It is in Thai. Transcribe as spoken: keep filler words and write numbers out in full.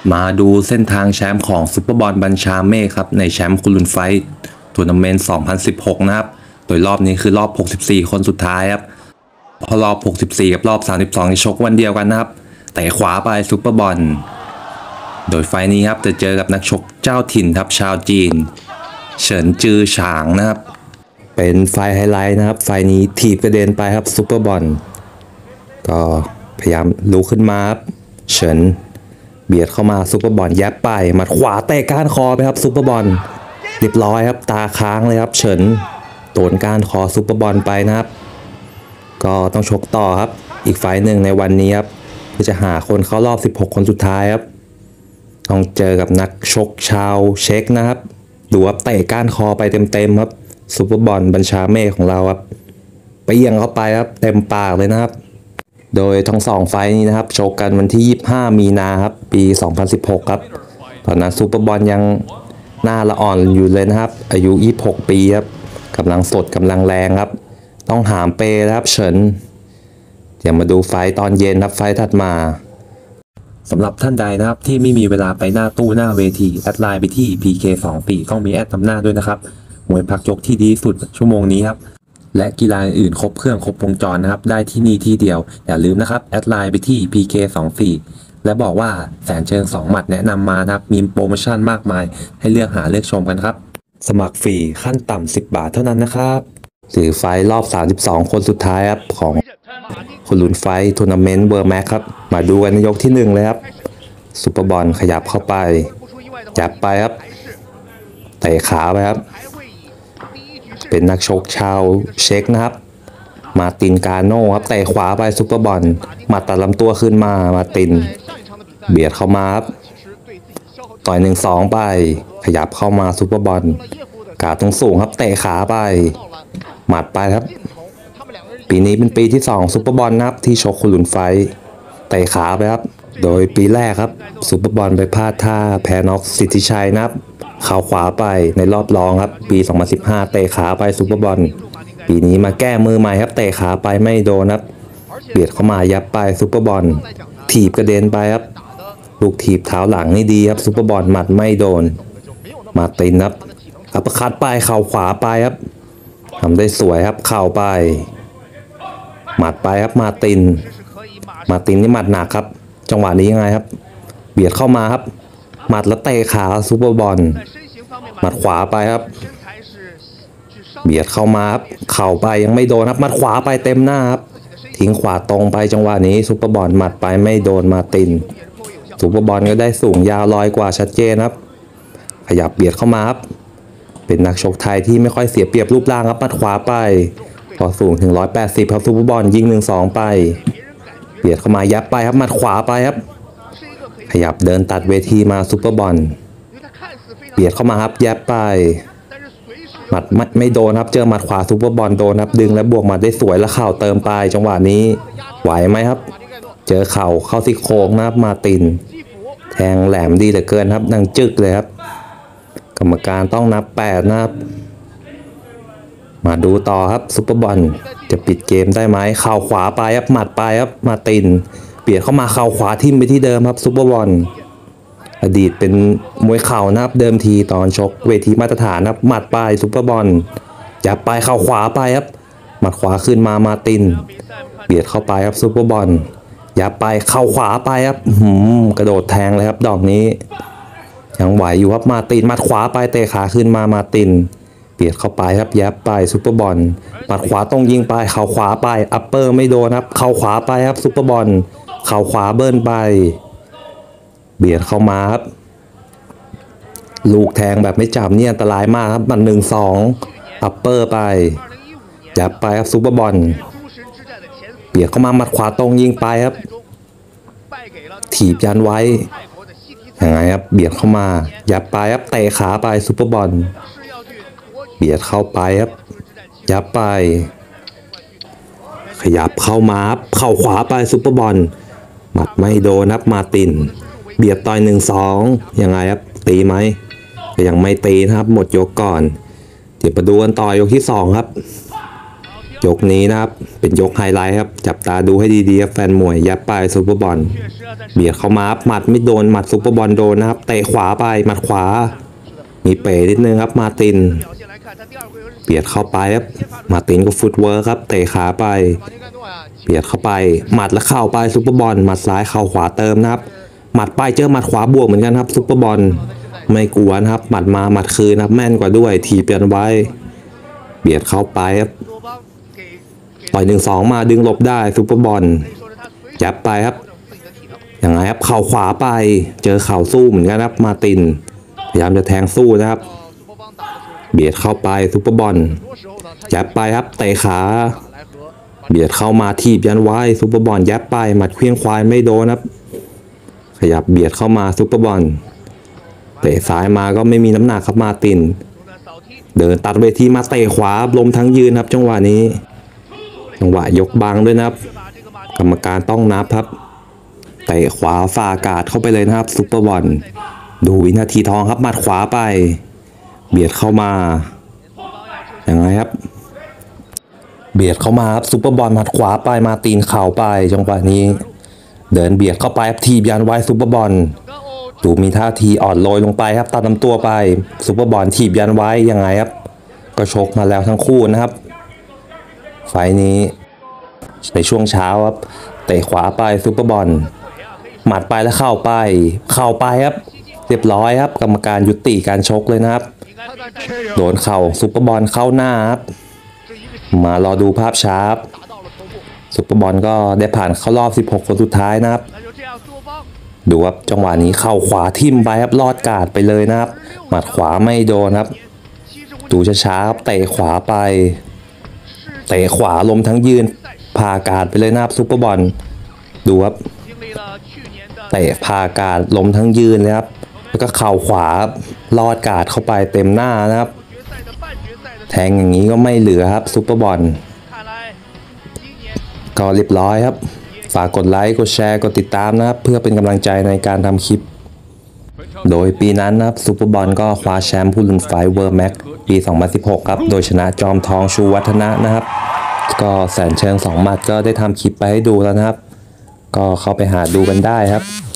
มาดูเส้นทางแชมป์ของซุปเปอร์บอลบัญชาเมฆครับในแชมป์คุรุนไฟท์ทัวร์นาเมนต์สองพันสิบหกนะครับโดยรอบนี้คือรอบหกสิบสี่คนสุดท้ายครับพอรอบหกสิบสี่กับรอบสามสิบสองจะชกวันเดียวกันนะครับแต่ขวาไปซุปเปอร์บอลโดยไฟท์นี้ครับจะเจอกับนักชกเจ้าถิ่นครับชาวจีนเฉินจือฉางนะครับเป็นไฟท์ไฮไลท์นะครับไฟท์นี้ถีบกระเด็นไปครับซุปเปอร์บอลก็พยายามลุกขึ้นมาครับเฉินเบียดเข้ามาซุปเปอร์บอลแยบไปหมัดขวาเตะก้านคอไปครับซุปเปอร์บอลเรียบร้อยครับตาค้างเลยครับเฉินโดนก้านคอซุปเปอร์บอลไปนะครับก็ต้องชกต่อครับอีกไฟล์หนึ่งในวันนี้ครับเพื่อจะหาคนเข้ารอบสิบหกคนสุดท้ายครับต้องเจอกับนักชกชาวเช็กนะครับดูครับเตะก้านคอไปเต็มๆครับซุปเปอร์บอลบัญชาเมฆของเราครับไปเอียงเข้าไปครับเต็มปากเลยนะครับโดยทั้งสองไฟล์นี้นะครับชกกันวันที่ยี่สิบห้ามีนาครับปีสองพันสิบหกครับตอนนั้นซุปเปอร์บอลยังหน้าละอ่อนอยู่เลยนะครับอายุยี่สิบหกปีครับกำลังสดกำลังแรงครับต้องหามเปนะครับเฉินเดี๋ยวมาดูไฟตอนเย็นครับไฟถัดมาสำหรับท่านใดนะครับที่ไม่มีเวลาไปหน้าตู้หน้าเวทีแอดไลน์ไปที่ พี เค สอง ปีต้องมีแอดนำหน้าด้วยนะครับมวยพักยกที่ดีสุดชั่วโมงนี้ครับและกีฬาอื่นครบเครื่องครบวงจรนะครับได้ที่นี่ที่เดียวอย่าลืมนะครับแอดไลน์ไปที่ พี เค สอง ปีและบอกว่าแสนเชิงสองหมัดแนะนำมานะครับมีโปรโมชั่นมากมายให้เลือกหาเลือกชมกันครับสมัครฟรีขั้นต่ำสิบบาทเท่านั้นนะครับหรือไฟรอบสามสิบสองคนสุดท้ายครับของคุรุนไฟท์ทัวร์นาเมนต์เบอร์แม็กครับมาดูกันในยกที่หนึ่งเลยครับซุปเปอร์บอลขยับเข้าไปจับไปครับเตะขาไปครับเป็นนักชกชาวเช็กนะครับมาตินกาโน่ครับเตะขวาไปซุปเปอร์บอลมาตัดลำตัวขึ้นมามาตินเบียดเข้ามาครับต่อยหนึ่งสองไปขยับเข้ามาซุปเปอร์บอลกาดตรงสูงครับเตะขาไปหมัดไปครับปีนี้เป็นปีที่สองซุปเปอร์บอลนะครับที่ชกคุรุนไฟท์เตะขาไปครับโดยปีแรกครับซุปเปอร์บอลไปพลาดท่าแพ้น็อกสิทธิชัยนะครับเข่าขวาไปในรอบรองครับปีสองพันสิบห้าเตะขาไปซุปเปอร์บอลปีนี้มาแก้มือใหม่ครับเตะขาไปไม่โดนครับเบียดเข้ามายับไปซุปเปอร์บอลถีบกระเด็นไปครับลูกถีบเท้าหลังนี่ดีครับซุปเปอร์บอลหมัดไม่โดนมาตินครับอัปคัดไปเข่าขวาไปครับทำได้สวยครับเข่าไปหมัดไปครับมาตินมาตินนี่หมัดหนักครับจังหวะนี้ยังไงครับเบียดเข้ามาครับหมัดแล้วเตะขาซุปเปอร์บอลหมัดขวาไปครับเบียดเข้ามาครับเข่าไปยังไม่โดนครับหมัดขวาไปเต็มหน้าครับทิ้งขวาตรงไปจังหวะนี้ซุปเปอร์บอลหมัดไปไม่โดนมาตินซุปเปอร์บอลก็ได้สูงยาวลอยกว่าชัดเจนครับขยับเบียดเข้ามาครับเป็นนักชกไทยที่ไม่ค่อยเสียเปรียบรูปร่างครับหมัดขวาไปพอสูงถึงหนึ่งร้อยแปดสิบครับซุปเปอร์บอลยิง หนึ่งสอง ไปเบียดเข้ามายับไปครับหมัดขวาไปครับขยับเดินตัดเวทีมาซุปเปอร์บอลเบียดเข้ามาครับยับไปหมัดไม่โดนครับเจอหมัดขวาซุปเปอร์บอลโดนครับดึงและบวกหมัดได้สวยแล้วเข่าเติมไปจังหวะนี้ไหวไหมครับเจอเข่าเข้าซี่โครงนะครับมาตินแทงแหลมดีเหลือเกินครับดังจึกเลยครับกรรมการต้องนับแปดนะครับมาดูต่อครับซุปเปอร์บอลจะปิดเกมได้ไหมเข่าขวาไปครับหมัดไปครับมาตินเบียดเข้ามาเข่าขวาทิ่มไปที่เดิมครับซุปเปอร์บอลอดีตเป็นมวยเข่านะครับเดิมทีตอนชกเวทีมาตรฐานครับหมัดไปซุปเปอร์บอลยับไปเข่าขวาไปครับหมัดขวาขึ้นมามาตินเบียดเข้าไปครับซุปเปอร์บอลยับไปเข่าขวาไปครับหืมกระโดดแทงเลยครับดอกนี้ยังไหวอยู่ครับมาตินหมัดขวาไปเตะขาขึ้นมามาตินเบียดเข้าไปครับยับไปซุปเปอร์บอลหมัดขวาต้องยิงไปเข่าขวาไปอัปเปอร์ไม่โดนครับเข่าขวาไปครับซุปเปอร์บอลเข่าขวาเบิ้ลไปเบียดเข้ามาครับลูกแทงแบบไม่จับเนี่ยอันตรายมากครับมันหนึ่งสองอัปเปอร์ไปยับไปครับซุปเปอร์บอลเบียดเข้ามาหมัดขวาตรงยิงไปครับถีบยันไว้ยังไงครับเบียดเข้ามายับไปครับเตะขาไปซุปเปอร์บอลเบียดเข้าไปครับยับไปขยับเข้ามาครับเข่าขวาไปซุปเปอร์บอลหมัดไม่โดนครับมาตินเบียดต่อยหนึ่งสองยังไงครับตีไหมก็ยังไม่ตีนะครับหมดยกก่อนเดี๋ยวมาดูกันต่อยกที่สองครับยกนี้นะครับเป็นยกไฮไลท์ครับจับตาดูให้ดีๆครับแฟนมวยยัดไปซุปเปอร์บอลเบียดเข้ามาหมัดไม่โดนหมัดซุปเปอร์บอลโดนนะครับเตะขวาไปหมัดขวามีเป๋นิดนึงครับมาตินเบียดเข้าไปครับมาตินก็ฟุตเวิร์คครับเตะขาไปเบียดเข้าไปหมัดแล้วเข้าไปซุปเปอร์บอลหมัดซ้ายเข้าขวาเติมนะครับหมัดไปเจอหมัดขวาบวกเหมือนกันครับซุปเปอร์บอลไม่กลัวนะครับหมัดมาหมัดคืนนะครับแม่นกว่าด้วยทีเปลี่ยนไว้เบียดเข้าไปครับต่อยหนึ่งสองมาดึงหลบได้ซุปเปอร์บอลยับไปครับยังไงครับเข่าขวาไปเจอเข่าสู้เหมือนกันครับมาตินพยายามจะแทงสู้นะครับเบียดเข้าไปซุปเปอร์บอลยับไปครับเตะขาเบียดเข้ามาทีบยันไว้ซุปเปอร์บอลยับไปหมัดเคลี้ยงควายไม่โดนครับขยับเบียดเข้ามาซุปเปอร์บอลเตะซ้ายมาก็ไม่มีน้ำหนักครับมาตินเดินตัดเวทีมาเตะขวาลมทั้งยืนครับจังหวะนี้จังหวะยกบังด้วยนะครับกรรมการต้องนับครับเตะขวาฝ่าอากาศเข้าไปเลยนะครับซุปเปอร์บอลดูวินาทีทองครับหมัดขวาไปเบียดเข้ามาอย่างไรครับเบียดเข้ามาครับซุปเปอร์บอลหมัดขวาไปมาตีนเข่าไปจังหวะนี้เดินเบียดเข้าไปทีบยันไว้ซุปเปอร์บอลดูมีท่าทีอ่อนลอยลงไปครับตัดลำตัวไปซุปเปอร์บอลทีบยันไว้ยังไงครับก็ชกมาแล้วทั้งคู่นะครับไฟนี้ในช่วงเช้าครับเตะขวาไปซุปเปอร์บอลหมัดไปแล้วเข้าไปเข้าไปครับเรียบร้อยครับกรรมการยุติการชกเลยนะครับโดนเข่าซุปเปอร์บอลเข้าหน้าครับมารอดูภาพช้าซุปเปอร์บอลก็ได้ผ่านเข้ารอบสิบหกคนสุดท้ายนะครับดูครับจังหวะนี้เข้าขวาทิ่มไปครับลอดกาดไปเลยนะครับหมัดขวาไม่โดนครับดูช้าๆครับเตะขวาไปเตะขวาลมทั้งยืนพาอากาศไปเลยนะครับซุปเปอร์บอลดูครับเตะพาอากาศลมทั้งยืนเลยครับแล้วก็เข่าขวาลอดกาดเข้าไปเต็มหน้านะครับแทงอย่างนี้ก็ไม่เหลือครับซุปเปอร์บอลก็เรียบร้อยครับฝากกดไลค์กดแชร์กดติดตามนะครับเพื่อเป็นกำลังใจในการทำคลิปโดยปีนั้นนะครับซุปเปอร์บอลก็คว้าแชมป์ผู้ลุนไฟเวิร์แม็กปีสองพันสิบหกครับโดยชนะจอมทองชูวัฒนะนะครับก็แสนเชิงสองหมัดก็ได้ทำคลิปไปให้ดูแล้วนะครับก็เข้าไปหาดูกันได้ครับ